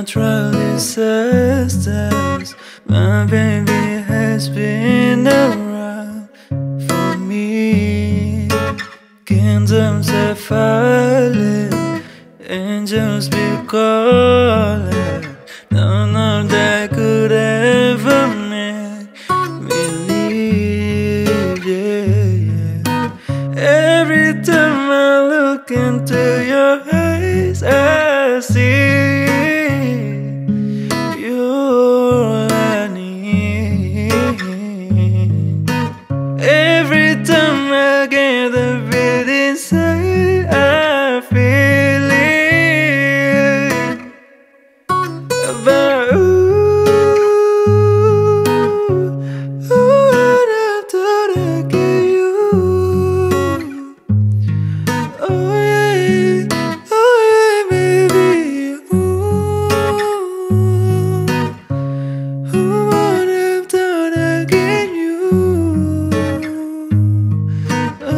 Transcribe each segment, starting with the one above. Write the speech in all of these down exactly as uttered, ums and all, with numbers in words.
trial disasters. My baby has been around for me. Kingdoms are falling, angels be calling. None of that could ever make me leave, yeah, yeah. Every time I look into your eyes, I see you're all I need. Every time I get the beat inside, I feel it about ooh, ooh, I'd have to get you. Oh yeah, oh yeah, baby. Ooh, ooh, I'd have to get you. Oh,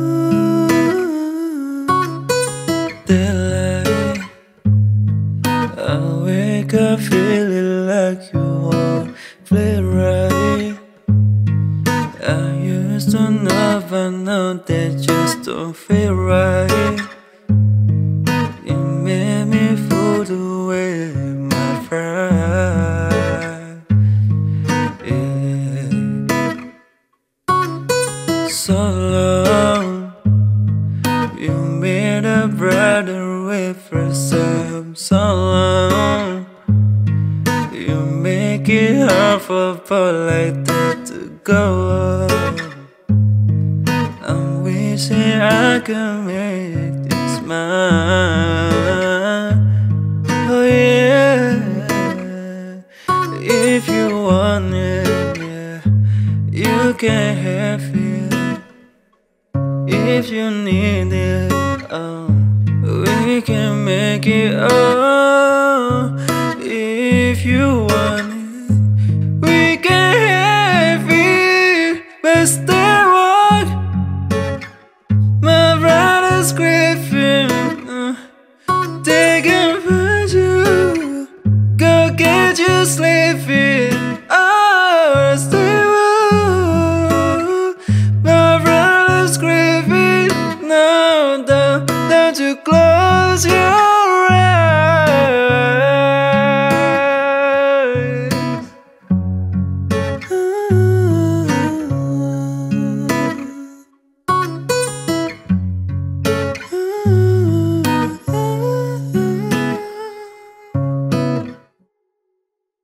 that light, I wake up feeling like you won't play right. I used to know, but now that just don't feel right. You made me fool away my pride, yeah. So long, you made a brother way for some so long. You make it hard for a boy like that to go on. I'm wishing I could make this mine. Oh yeah, if you want it, yeah, you can have it. If you need it, oh, we can make it. Oh, if you want it, we can have it. But stay walk, my brother's grieving, uh, they can find you, go get you sleeping. Oh, stay walk, my brother's grieving. No, don't, don't you close your